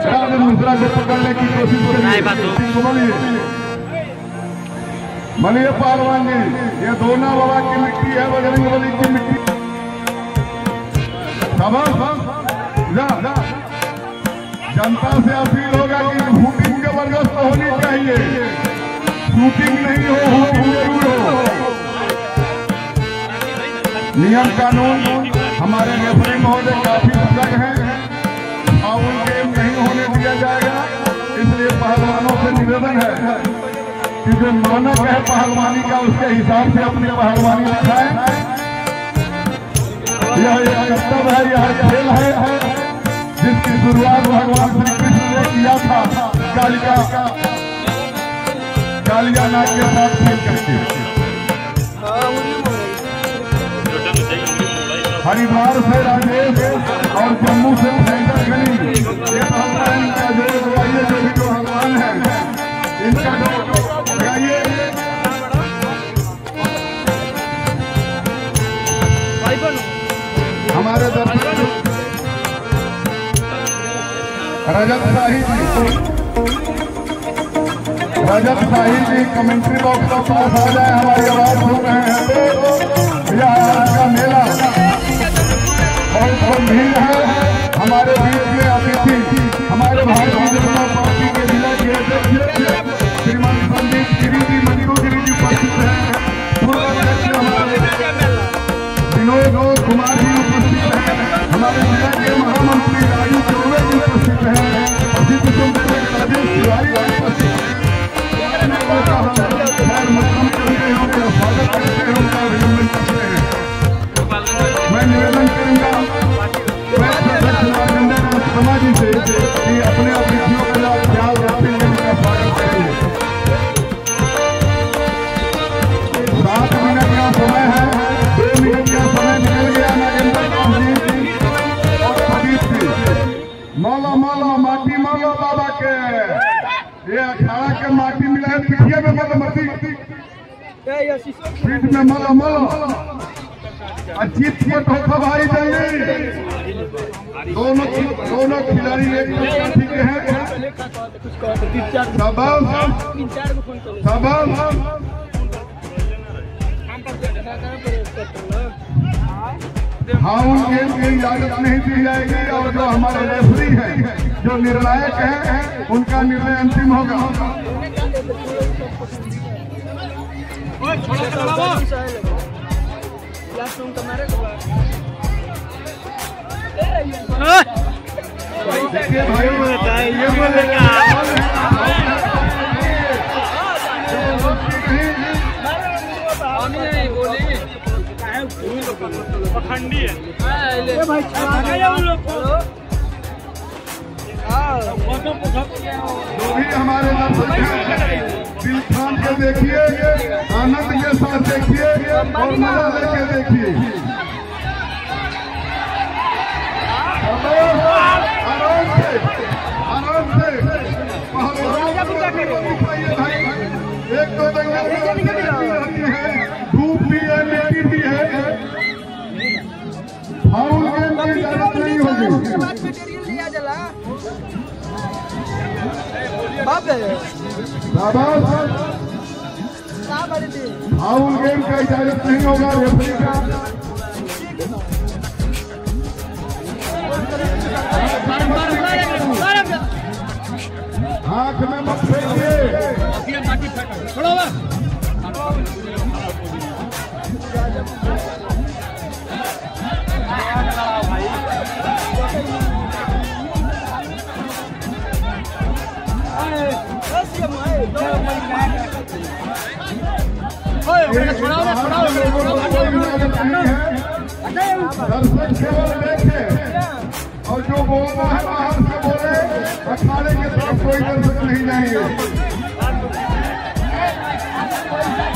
दूसरा को पकड़ने की कोशिश करिए। मलिए पहलवान जी, ये दोना बाबा की मिट्टी है, बजरंगबली की मिट्टी। जनता से अपील होगा कि शूटिंग जबरदस्त होनी चाहिए, शूटिंग नहीं हो, जरूर हो। नियम कानून हमारे रेफरी महोदय काफी सजग हैं, फाउल गेम नहीं होने दिया जाएगा। इसलिए पहलवानों से निवेदन है कि जो मानक है पहलवानी का, उसके हिसाब से अपनी पहलवानी दिखाएं। यह एक कर्तव्य है, यह खेल है जिसकी शुरुआत भगवान श्री कृष्ण ने किया था कालिया नाग के साथ खेल करके। हरिद्वार से राजेश और जम्मू से गनी, ये भगवान का जो लगाइए, जो भी भगवान है इनका जो लगाइए। हमारे दर्शक रजत साहिब जी कमेंट्री बॉक्स का पास आ जाए, हमारी आवाज सुन रहे हैं। यह आज का मेला बहुत भीड़ है। हमारे बीच में अतिथि हमारे भारतीय जनता पार्टी के जिला के अध्यक्ष श्रीमान संदीप गिरी जी, मंजू गिरी जी उपस्थित हैं। पूर्व अध्यक्ष हमारे विनोद कुमार जी उपस्थित हैं। हमारे जिला के महामंत्री राजू चौबे जी उपस्थित हैं। मैं निवेदन करूंगा समाजी से कि अपने अतिथियों का ख्याल रखते हुए उनका स्वागत करेंगे। 7 मिनट का समय है, 2 मिनट का समय निकल गया। नागेंद्र जी और प्रदीप जी, मौला मौला माटी मौला बाबा के ये अखाड़ा के माटी मिला है, पिठिया में मलमती, पीठ में मलमल। अजीत के धोखा भाई देंगे। दोनों खिलाड़ी एक पार्टी के हैं। हाँ, उनके इजाजत नहीं दी जाएगी और जो हमारे रेफरी हैं, जो निर्णायक हैं, उनका निर्णय अंतिम होगा। देखिए भाई, ये पखंडी है जो भी हमारे दिल थाम के देखिए, आनंद के साथ देखिए और मजा लेके देखिए। आराम से एक दो धूप भी है, मिट्टी भी है, फाउल गेम की जरूरत नहीं होगी। फाउल गेम का इजाजत नहीं होगा रेफरी का। आंख में मत फेंकिए। दर्शक केवल देखे और जो बोलना है बाहर से बोले, अखाड़े के तरफ कोई दर्शक नहीं जाएंगे।